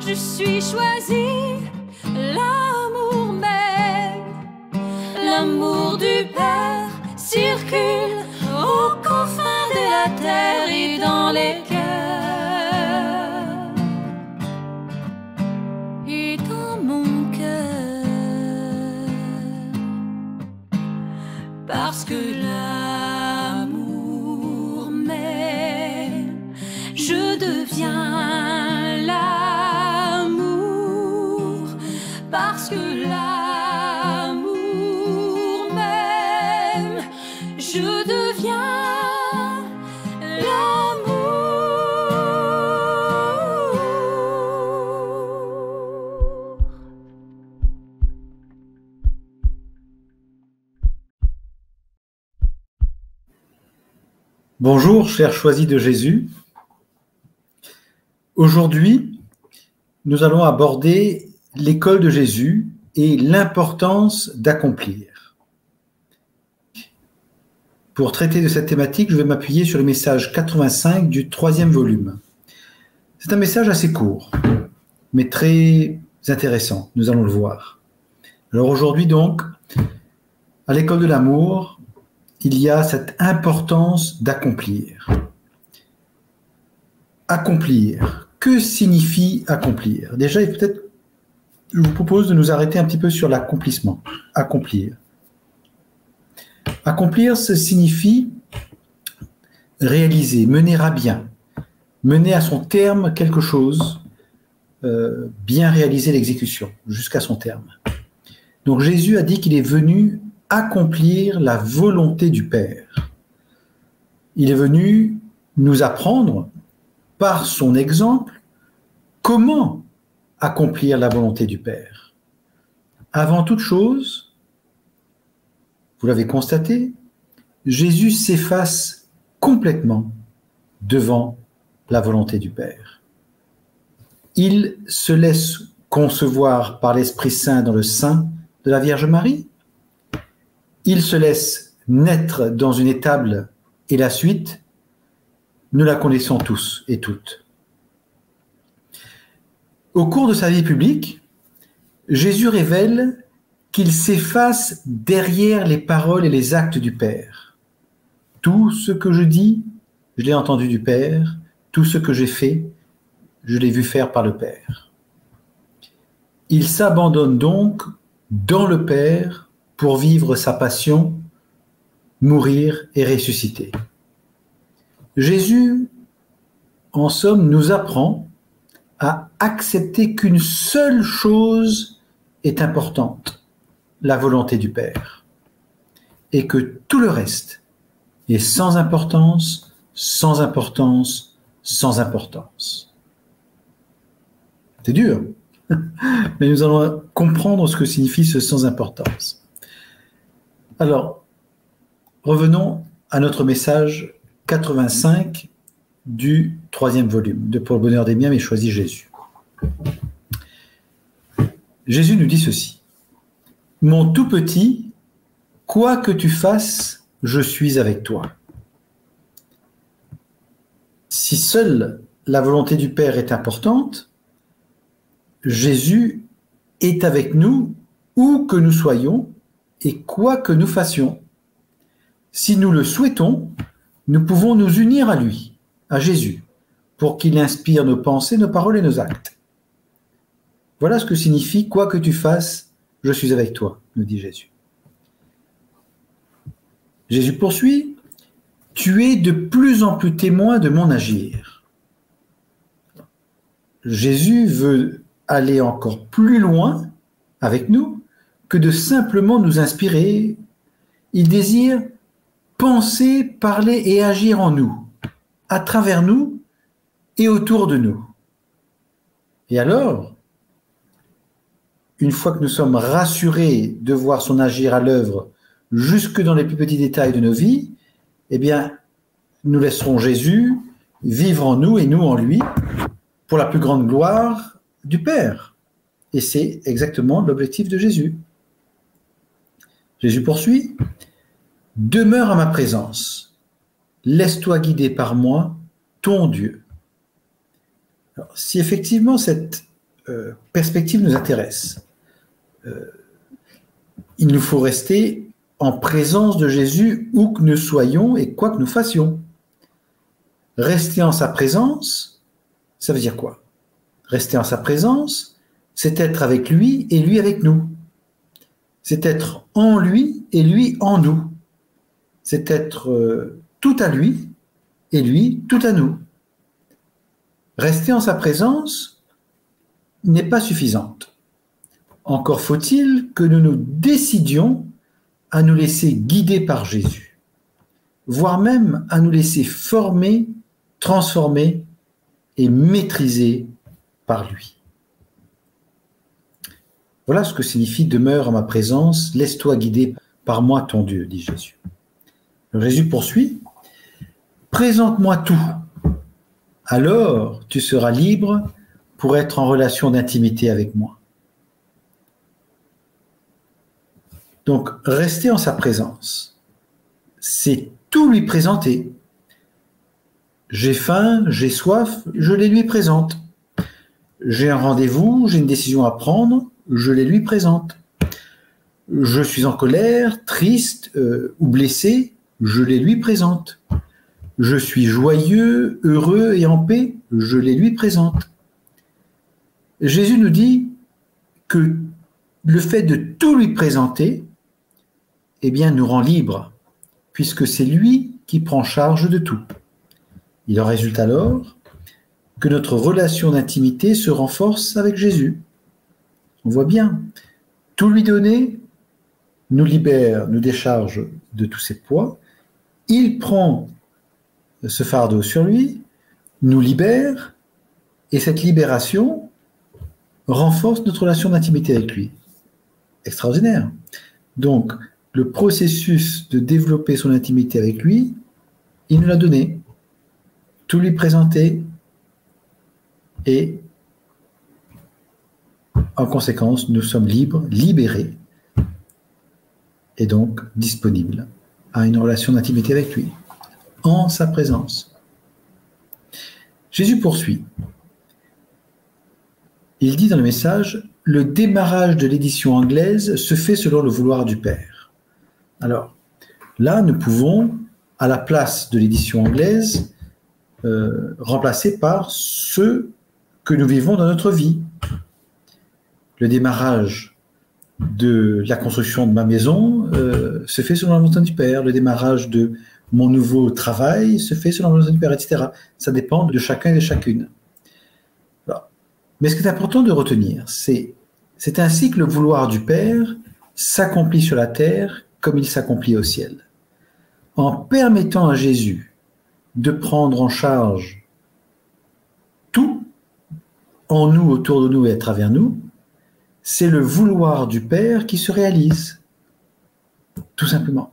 je suis choisie, l'amour même, l'amour du Père circule aux confins de la terre et dans les cœurs et dans mon cœur, parce que l'amour même, je deviens l'amour, parce que l'amour même, je deviens l'amour. Bonjour, chers choisis de Jésus. Aujourd'hui, nous allons aborder l'école de Jésus et l'importance d'accomplir. Pour traiter de cette thématique, je vais m'appuyer sur le message 85 du 3e volume. C'est un message assez court, mais très intéressant, nous allons le voir. Alors aujourd'hui donc, à l'école de l'amour, il y a cette importance d'accomplir. Accomplir. Que signifie accomplir? Déjà, peut-être, je vous propose de nous arrêter un petit peu sur l'accomplissement. Accomplir. Accomplir, ça signifie réaliser, mener à bien, mener à son terme quelque chose, bien réaliser l'exécution, jusqu'à son terme. Donc Jésus a dit qu'il est venu accomplir la volonté du Père. Il est venu nous apprendre, par son exemple, comment accomplir la volonté du Père. Avant toute chose, vous l'avez constaté, Jésus s'efface complètement devant la volonté du Père. Il se laisse concevoir par l'Esprit Saint dans le sein de la Vierge Marie. Il se laisse naître dans une étable et la suite, nous la connaissons tous et toutes. Au cours de sa vie publique, Jésus révèle qu'il s'efface derrière les paroles et les actes du Père. Tout ce que je dis, je l'ai entendu du Père. Tout ce que j'ai fait, je l'ai vu faire par le Père. Il s'abandonne donc dans le Père pour vivre sa passion, mourir et ressusciter. Jésus, en somme, nous apprend à accepter qu'une seule chose est importante, la volonté du Père, et que tout le reste est sans importance, sans importance, sans importance. C'est dur, mais nous allons comprendre ce que signifie ce sans importance. Alors, revenons à notre message 85 du 3e volume de Pour le bonheur des miens, mais choisis Jésus. Jésus nous dit ceci: mon tout petit, quoi que tu fasses, je suis avec toi. Si seule la volonté du Père est importante, Jésus est avec nous où que nous soyons et quoi que nous fassions. Si nous le souhaitons, nous pouvons nous unir à lui, à Jésus, pour qu'il inspire nos pensées, nos paroles et nos actes. Voilà ce que signifie « quoi que tu fasses, je suis avec toi », nous dit Jésus. Jésus poursuit « tu es de plus en plus témoin de mon agir ». Jésus veut aller encore plus loin avec nous que de simplement nous inspirer. Il désire penser, parler et agir en nous, à travers nous et autour de nous. Et alors, une fois que nous sommes rassurés de voir son agir à l'œuvre jusque dans les plus petits détails de nos vies, eh bien, nous laisserons Jésus vivre en nous et nous en lui pour la plus grande gloire du Père. Et c'est exactement l'objectif de Jésus. Jésus poursuit « Demeure à ma présence, laisse-toi guider par moi, ton Dieu. » Alors, si effectivement cette perspective nous intéresse. Il nous faut rester en présence de Jésus où que nous soyons et quoi que nous fassions. Rester en sa présence, ça veut dire quoi? Rester en sa présence, c'est être avec lui et lui avec nous. C'est être en lui et lui en nous. C'est être tout à lui et lui tout à nous. Rester en sa présence n'est pas suffisante. Encore faut-il que nous nous décidions à nous laisser guider par Jésus, voire même à nous laisser former, transformer et maîtriser par lui. Voilà ce que signifie « demeure en ma présence, laisse-toi guider par moi ton Dieu », dit Jésus. Alors Jésus poursuit « Présente-moi tout, alors tu seras libre pour être en relation d'intimité avec moi. » Donc, rester en sa présence, c'est tout lui présenter. J'ai faim, j'ai soif, je les lui présente. J'ai un rendez-vous, j'ai une décision à prendre, je les lui présente. Je suis en colère, triste ou blessé, je les lui présente. Je suis joyeux, heureux et en paix, je les lui présente. Jésus nous dit que le fait de tout lui présenter, eh bien, nous rend libres, puisque c'est lui qui prend charge de tout. Il en résulte alors que notre relation d'intimité se renforce avec Jésus. On voit bien, tout lui donner nous libère, nous décharge de tous ses poids. Il prend ce fardeau sur lui, nous libère, et cette libération renforce notre relation d'intimité avec lui. Extraordinaire. Donc, le processus de développer son intimité avec lui, il nous l'a donné. Tout lui présenter et en conséquence, nous sommes libres, libérés et donc disponibles à une relation d'intimité avec lui, en sa présence. Jésus poursuit. Il dit dans le message, « Le démarrage de l'édition anglaise se fait selon le vouloir du Père. » Alors, là, nous pouvons, à la place de l'édition anglaise, remplacer par ce que nous vivons dans notre vie. Le démarrage de la construction de ma maison se fait selon la volonté du Père. Le démarrage de mon nouveau travail se fait selon la volonté du Père, etc. Ça dépend de chacun et de chacune. Alors, mais ce qui est important de retenir, c'est ainsi que le vouloir du Père s'accomplit sur la terre comme il s'accomplit au ciel. En permettant à Jésus de prendre en charge tout en nous, autour de nous et à travers nous, c'est le vouloir du Père qui se réalise. Tout simplement.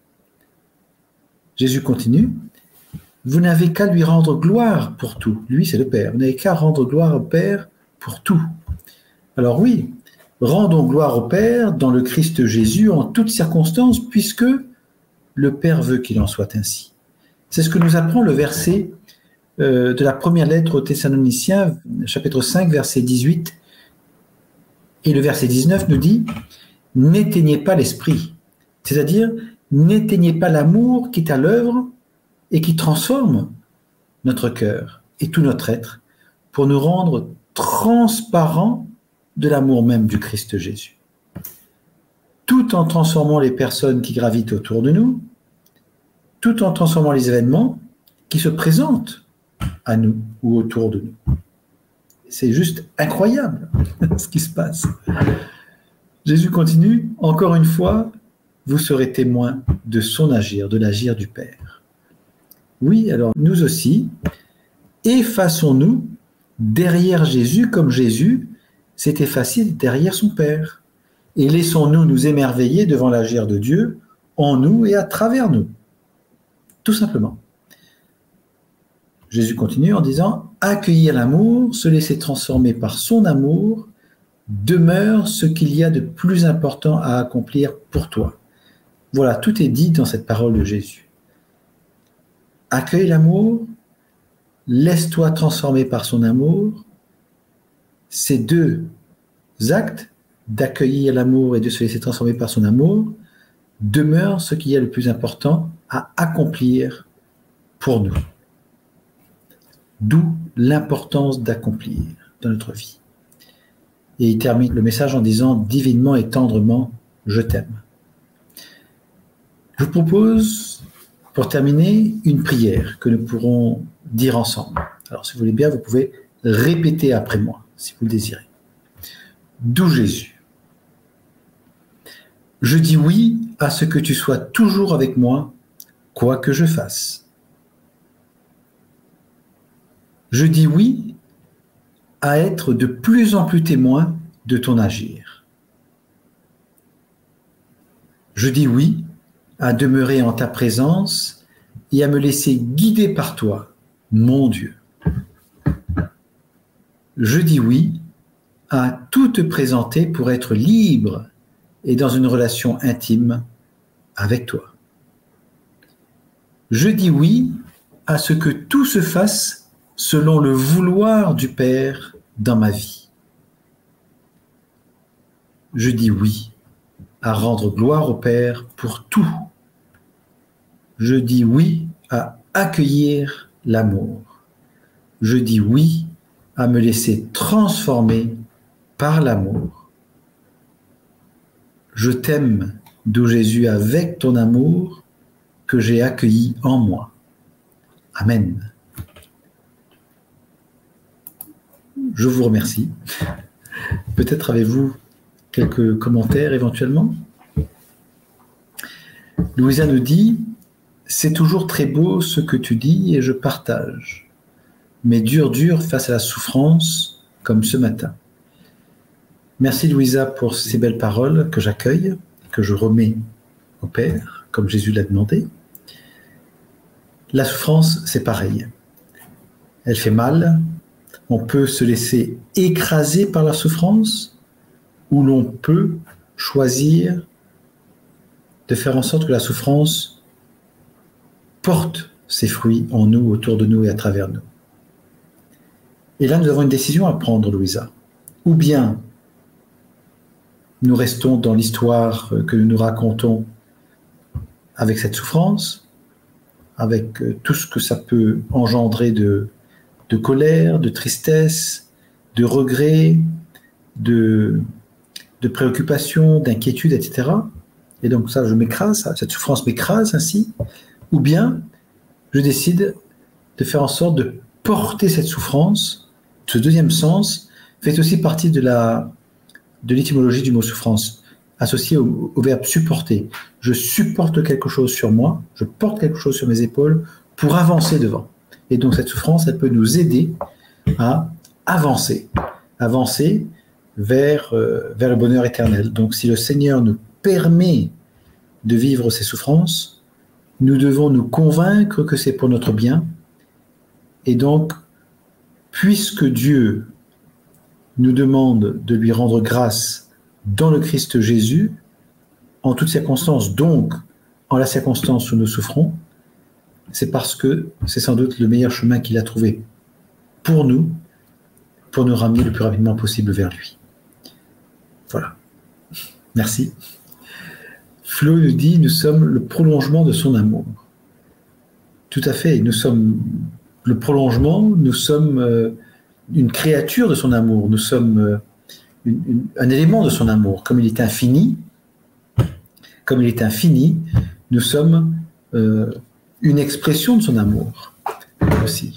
Jésus continue. Vous n'avez qu'à lui rendre gloire pour tout. Lui, c'est le Père. Vous n'avez qu'à rendre gloire au Père pour tout. Alors oui, rendons gloire au Père dans le Christ Jésus en toutes circonstances, puisque le Père veut qu'il en soit ainsi. C'est ce que nous apprend le verset de la première lettre aux Thessaloniciens, chapitre 5, verset 18. Et le verset 19 nous dit « N'éteignez pas l'esprit », c'est-à-dire « N'éteignez pas l'amour qui est à l'œuvre et qui transforme notre cœur et tout notre être pour nous rendre transparents de l'amour même du Christ Jésus. Tout en transformant les personnes qui gravitent autour de nous, tout en transformant les événements qui se présentent à nous ou autour de nous. C'est juste incroyable ce qui se passe. Jésus continue, encore une fois, vous serez témoins de son agir, de l'agir du Père. Oui, alors nous aussi, effaçons-nous derrière Jésus comme Jésus s'est effacé derrière son Père. Et laissons-nous nous émerveiller devant l'agir de Dieu en nous et à travers nous. Tout simplement. Jésus continue en disant « Accueillir l'amour, se laisser transformer par son amour, demeure ce qu'il y a de plus important à accomplir pour toi. » Voilà, tout est dit dans cette parole de Jésus. Accueille l'amour, laisse-toi transformer par son amour, ces deux actes, d'accueillir l'amour et de se laisser transformer par son amour, demeurent ce qui est le plus important à accomplir pour nous. D'où l'importance d'accomplir dans notre vie. Et il termine le message en disant « Divinement et tendrement, je t'aime ». Je vous propose, pour terminer, une prière que nous pourrons dire ensemble. Alors, si vous voulez bien, vous pouvez répéter après moi, si vous le désirez. D'où Jésus. Je dis oui à ce que tu sois toujours avec moi, quoi que je fasse. Je dis oui à être de plus en plus témoin de ton agir. Je dis oui à demeurer en ta présence et à me laisser guider par toi, mon Dieu. Je dis oui à tout te présenter pour être libre et dans une relation intime avec toi. Je dis oui à ce que tout se fasse selon le vouloir du Père dans ma vie. Je dis oui à rendre gloire au Père pour tout. Je dis oui à accueillir l'amour. Je dis oui à me laisser transformer par l'amour. Je t'aime, d'où Jésus, avec ton amour que j'ai accueilli en moi. Amen. Je vous remercie. Peut-être avez-vous quelques commentaires éventuellement? Louisa nous dit « C'est toujours très beau ce que tu dis et je partage. Mais dur face à la souffrance, comme ce matin. » Merci Louisa pour ces belles paroles que j'accueille, que je remets au Père, comme Jésus l'a demandé. La souffrance, c'est pareil. Elle fait mal. On peut se laisser écraser par la souffrance ou l'on peut choisir de faire en sorte que la souffrance porte ses fruits en nous, autour de nous et à travers nous. Et là, nous avons une décision à prendre, Louisa. Ou bien nous restons dans l'histoire que nous nous racontons avec cette souffrance, avec tout ce que ça peut engendrer de colère, de tristesse, de regret, de préoccupation, d'inquiétude, etc. Et donc ça, je m'écrase, cette souffrance m'écrase ainsi. Ou bien, je décide de faire en sorte de porter cette souffrance. Ce deuxième sens fait aussi partie de l'étymologie du mot souffrance, associé au verbe supporter. Je supporte quelque chose sur moi, je porte quelque chose sur mes épaules pour avancer devant. Et donc cette souffrance, elle peut nous aider à avancer vers le bonheur éternel. Donc si le Seigneur nous permet de vivre ces souffrances, nous devons nous convaincre que c'est pour notre bien. Et donc, puisque Dieu nous demande de lui rendre grâce dans le Christ Jésus, en toutes circonstances, donc en la circonstance où nous souffrons, c'est parce que c'est sans doute le meilleur chemin qu'il a trouvé pour nous ramener le plus rapidement possible vers lui. Voilà. Merci. Flo nous dit, nous sommes le prolongement de son amour. Tout à fait, nous sommes le prolongement, nous sommes une créature de son amour, nous sommes un élément de son amour. Comme il est infini, nous sommes une expression de son amour aussi.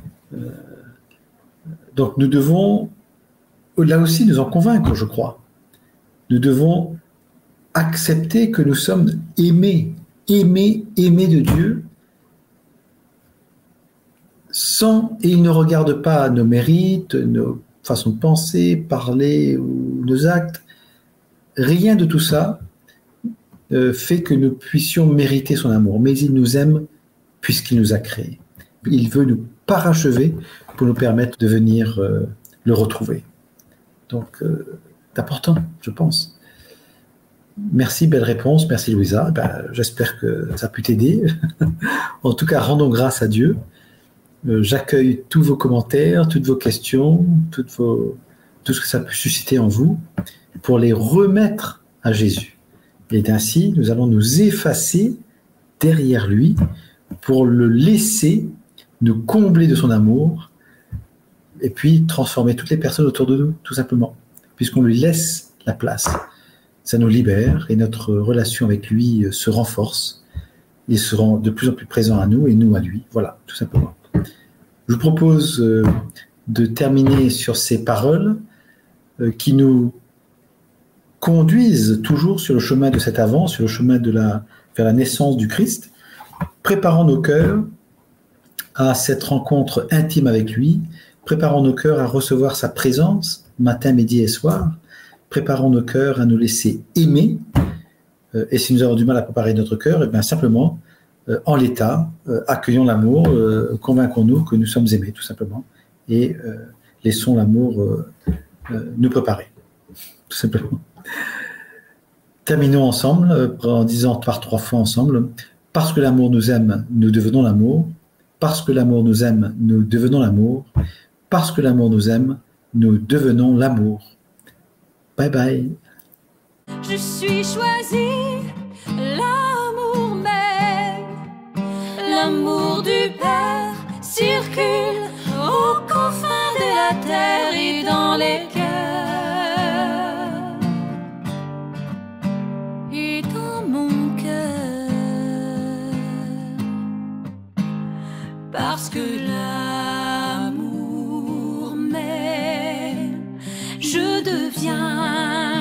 Donc nous devons, là aussi, nous en convaincre, je crois. Nous devons accepter que nous sommes aimés de Dieu, et il ne regarde pas nos mérites, nos façons de penser, parler ou nos actes. Rien de tout ça fait que nous puissions mériter son amour. Mais il nous aime puisqu'il nous a créés. Il veut nous parachever pour nous permettre de venir le retrouver. Donc, c'est important, je pense. Merci, belle réponse. Merci, Louisa. J'espère que ça a pu t'aider. En tout cas, rendons grâce à Dieu. J'accueille tous vos commentaires, toutes vos questions, toutes vos tout ce que ça peut susciter en vous, pour les remettre à Jésus. Et ainsi, nous allons nous effacer derrière lui pour le laisser nous combler de son amour et puis transformer toutes les personnes autour de nous, tout simplement, puisqu'on lui laisse la place. Ça nous libère et notre relation avec lui se renforce. Il se rend de plus en plus présent à nous et nous à lui. Voilà, tout simplement. Je vous propose de terminer sur ces paroles qui nous conduisent toujours sur le chemin de cet avant, sur le chemin vers la naissance du Christ, préparant nos cœurs à cette rencontre intime avec lui, préparant nos cœurs à recevoir sa présence matin, midi et soir, préparons nos cœurs à nous laisser aimer. Et si nous avons du mal à préparer notre cœur, et bien simplement, en l'état, accueillons l'amour, convainquons-nous que nous sommes aimés, tout simplement, et laissons l'amour nous préparer, tout simplement. Terminons ensemble en disant par 3 fois ensemble, parce que l'amour nous aime, nous devenons l'amour, parce que l'amour nous aime, nous devenons l'amour, parce que l'amour nous aime, nous devenons l'amour. Bye bye. Je suis choisi, l'amour m'aime, l'amour du Père circule aux confins de la terre et dans les cœurs et dans mon cœur, parce que l'amour m'aime, je deviens